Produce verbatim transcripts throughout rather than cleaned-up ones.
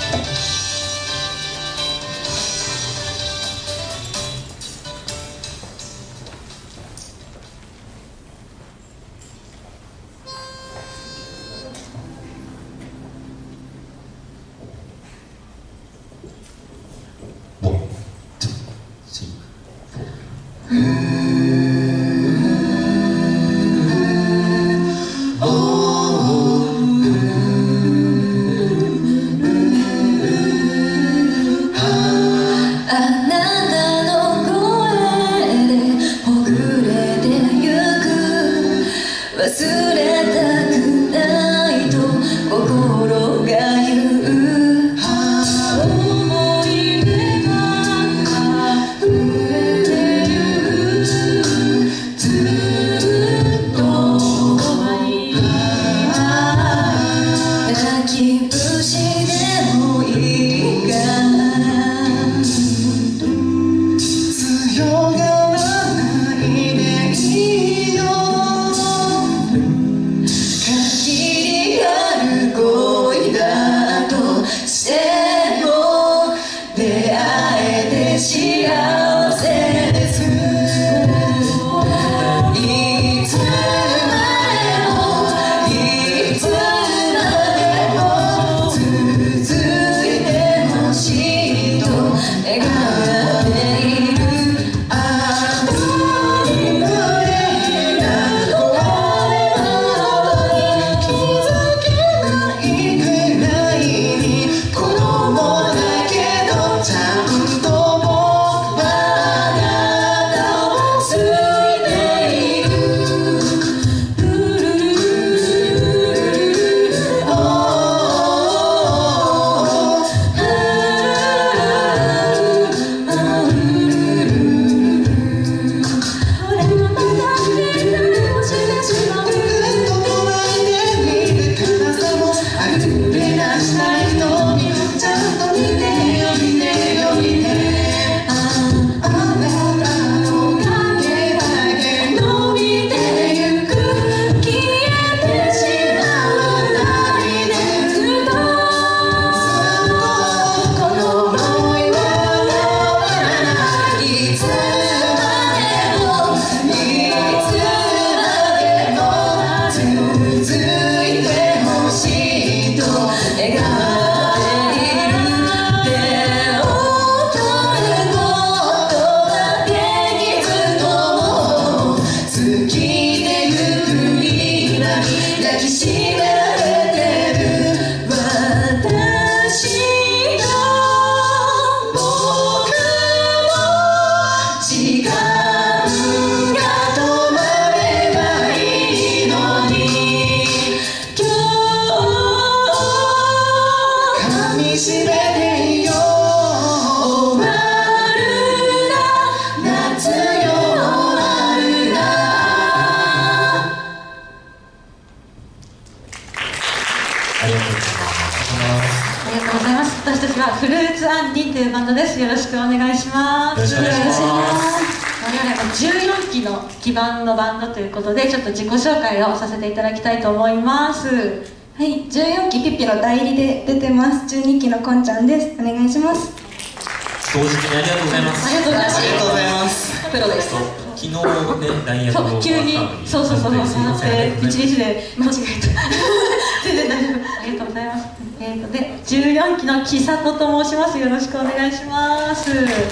フルーツアンディというバンドです。よろしくお願いします。 よろしくお願いします。 我々じゅうよんきの基盤のバンドということで、ちょっと自己紹介をさせていただきたいと思います。 はい、じゅうよんきピッピの代理で出てます。じゅうにきのこんちゃんです。お願いします。 当日にありがとうございます。 ありがとうございます。 ありがとうございます。 プロです。 昨日ね、ライン役を急に、そうそうそうそう、一日で間違えた。全然大丈夫。ありがとうございます。えーとで、じゅうよんきのきさとと申します。よろしくお願いします。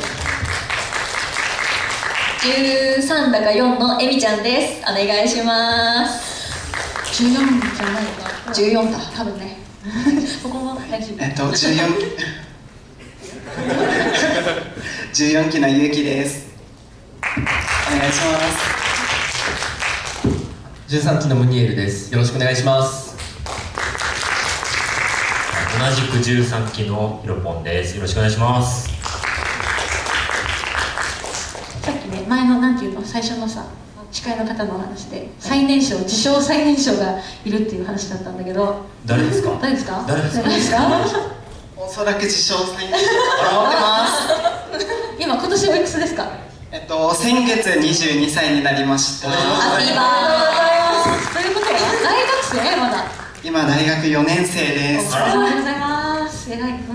じゅうさんだかよんのえみちゃんです。お願いします。 じゅうよんじゃないか。じゅうよんだ、多分ね。ここも大丈夫。 えっとじゅうよんきじゅうよんきのゆうきです。お願いします。 じゅうさんきのムニエルです。よろしくお願いします。 同じくじゅうさんきのひろぽんです。よろしくお願いします。 さっきね、前のなんていうの、最初のさ、司会の方のお話で最年少、自称最年少がいるっていう話だったんだけど、 誰ですか？ 誰ですか？ 誰ですか？ 誰ですか？ おそらく自称最年少だと思ってます。 今今年おいくつですか？ えっと先月にじゅうにさいになりました。 ハッピーバースということは大学生まだ？ 今大学よねんせいです。 ありがとうございます。偉い。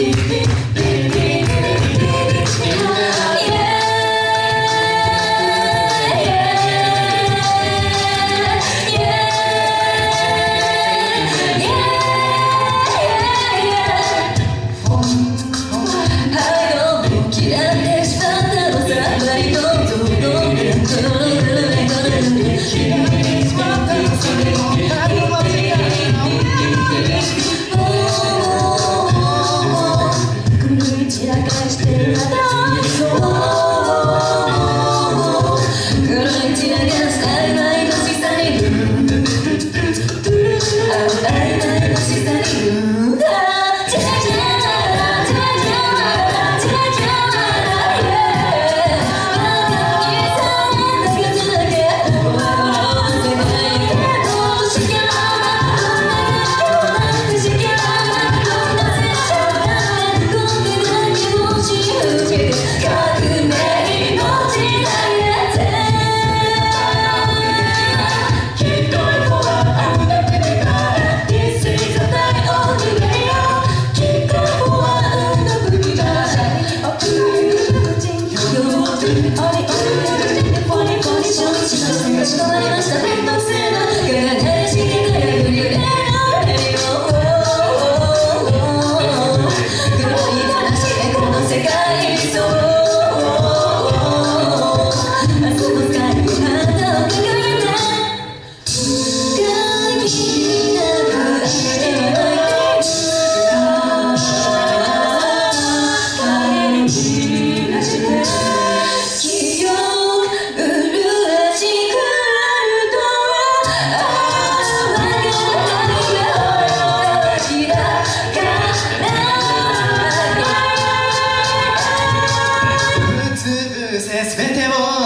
全てを